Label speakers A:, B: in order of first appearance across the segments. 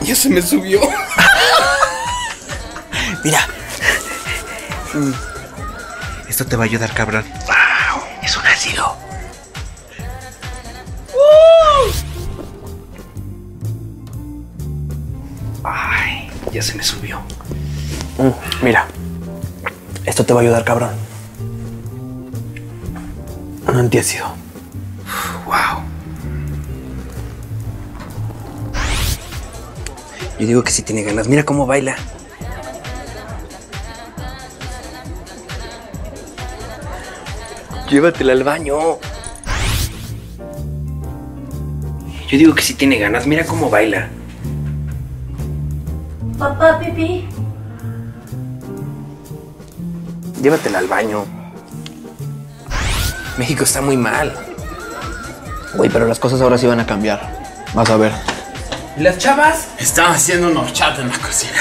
A: Ya se me subió.
B: Mira. Esto te va a ayudar, cabrón.
A: ¡Wow! Es un ácido. Ay, ya se me subió.
B: Mira. Esto te va a ayudar, cabrón. Un antiácido.
A: ¡Wow!
B: Yo digo que sí tiene ganas. Mira cómo baila.
A: Llévatela al baño. Yo digo que sí tiene ganas. Mira cómo baila.
C: Papá, pipí.
A: Llévatela al baño. México está muy mal.
B: Güey, pero las cosas ahora sí van a cambiar. Vas a ver.
A: ¿Y las chavas?
D: Estaba haciendo un horchata en la cocina.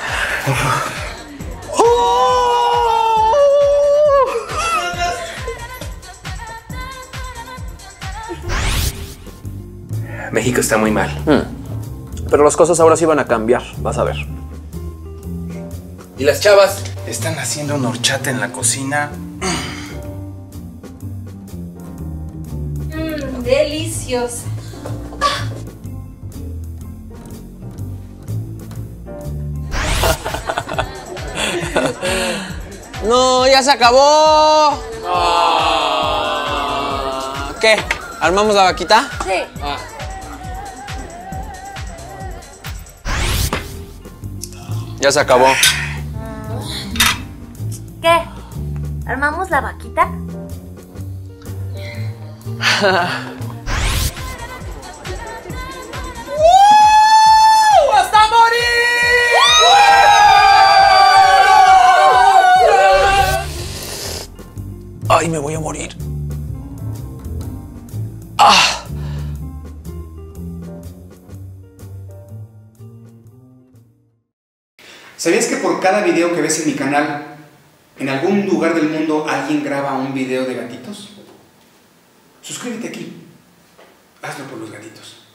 A: México está muy mal.
B: Pero las cosas ahora sí van a cambiar. Vas a ver.
A: ¿Y las chavas?
D: Están haciendo un horchata en la cocina.
C: Deliciosa.
B: ¡No, ya se acabó! ¿Qué? ¿Armamos la vaquita?
C: Sí.
B: Ya se acabó.
C: ¿Qué? ¿Armamos la vaquita?
B: ¡Hasta morir! ¡Ay, me voy a morir! ¡Ah!
E: ¿Sabías que por cada video que ves en mi canal, en algún lugar del mundo alguien graba un video de gatitos? Suscríbete aquí. Hazlo por los gatitos.